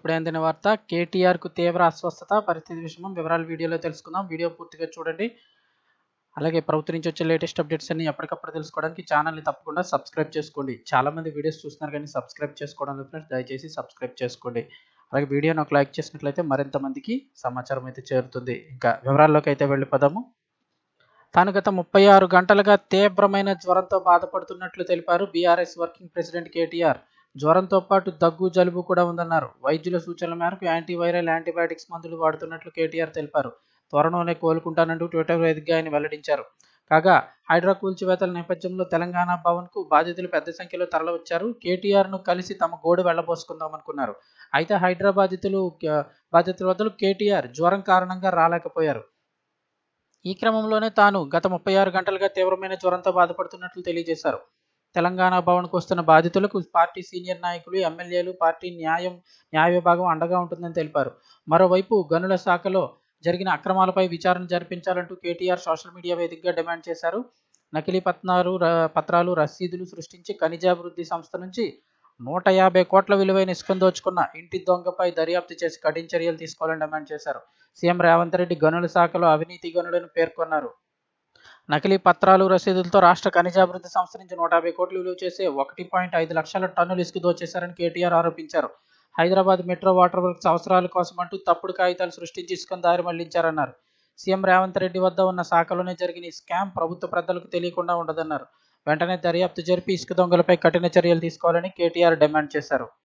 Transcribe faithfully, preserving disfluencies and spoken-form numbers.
ఇప్పుడే అందిన వార్త. కేటీఆర్‌కు తీవ్ర అస్వస్థత. పరిస్థితి విషమం. వివరాలు వీడియోలో తెలుసుకుందాం. వీడియో పూర్తిగా చూడండి. అలాగే ప్రభుత్వం నుంచి వచ్చే లేటెస్ట్ అప్డేట్స్ అన్ని ఎప్పటికప్పుడు తెలుసుకోవడానికి ఛానల్‌ని తప్పకుండా సబ్స్క్రైబ్ చేసుకోండి. చాలామంది వీడియోస్ చూస్తున్నారు కానీ సబ్స్క్రైబ్ చేసుకోవడం లేదు ఫ్రెండ్స్. దయచేసి సబ్స్క్రైబ్ చేసుకోండి. అలాగే వీడియోని ఒక లైక్ చేసినట్లయితే మరింత మందికి సమాచారం అయితే చేరుతుంది. ఇంకా వివరాల్లోకి అయితే వెళ్ళిపోదాము. తాను గత ముప్పై ఆరు గంటలుగా తీవ్రమైన జ్వరంతో బాధపడుతున్నట్లు తెలిపారు బీఆర్ఎస్ వర్కింగ్ ప్రెసిడెంట్ కేటీఆర్. జ్వరంతో పాటు దగ్గు, జలుబు కూడా ఉందన్నారు. వైద్యుల సూచనల మేరకు యాంటీవైరల్, యాంటీబయాటిక్స్ మందులు వాడుతున్నట్లు కేటీఆర్ తెలిపారు. త్వరలోనే కోలుకుంటానంటూ ట్విట్టర్ వేదికగా ఆయన వెల్లడించారు. కాగా హైడ్రా కూల్చివేతల నేపథ్యంలో తెలంగాణ భవన్కు బాధితులు పెద్ద సంఖ్యలో తరలివచ్చారు. కేటీఆర్ను కలిసి తమ గోడు వెళ్లబోసుకుందామనుకున్నారు. అయితే హైడ్రా బాధితులు బాధితుల వద్దకు కేటీఆర్ జ్వరం కారణంగా రాలేకపోయారు. ఈ క్రమంలోనే తాను గత ముప్పై ఆరు గంటలుగా తీవ్రమైన జ్వరంతో బాధపడుతున్నట్లు తెలియజేశారు. తెలంగాణ భవన్కు వస్తున్న బాధితులకు పార్టీ సీనియర్ నాయకులు, ఎమ్మెల్యేలు, పార్టీ న్యాయం న్యాయ విభాగం అండగా ఉంటుందని తెలిపారు. మరోవైపు గనుల శాఖలో జరిగిన అక్రమాలపై విచారణ జరిపించాలంటూ కేటీఆర్ సోషల్ మీడియా వేదికగా డిమాండ్ చేశారు. నకిలీ పత్రాలు పత్రాలు రసీదులు సృష్టించి ఖనిజాభివృద్ధి సంస్థ నుంచి నూట యాభై కోట్ల విలువైన ఇసుకను దోచుకున్న ఇంటి దొంగపై దర్యాప్తు చేసి కఠిన చర్యలు తీసుకోవాలని డిమాండ్ చేశారు. సీఎం రేవంత్ రెడ్డి గనుల శాఖలో అవినీతి గనులను పేర్కొన్నారు. నకిలీ పత్రాలు, రసీదులతో రాష్ట్ర ఖనిజాభివృద్ధి సంస్థ నుంచి నూట యాభై కోట్లు విలువ చేసే ఒకటి పాయింట్ ఐదు లక్షల టన్నులు ఇసుక దోచేశారని కేటీఆర్ ఆరోపించారు. హైదరాబాద్ మెట్రో వాటర్ వర్క్స్ అవసరాల కోసమంటూ తప్పుడు కాగితాలు సృష్టించి ఇసుకను దారి మళ్లించారన్నారు. సీఎం రేవంత్ రెడ్డి వద్ద ఉన్న శాఖలోనే జరిగిన ఈ స్కామ్ ప్రభుత్వ పెద్దలకు తెలియకుండా ఉండదన్నారు. వెంటనే దర్యాప్తు జరిపి ఇసుక దొంగలపై కఠిన చర్యలు తీసుకోవాలని కేటీఆర్ డిమాండ్ చేశారు.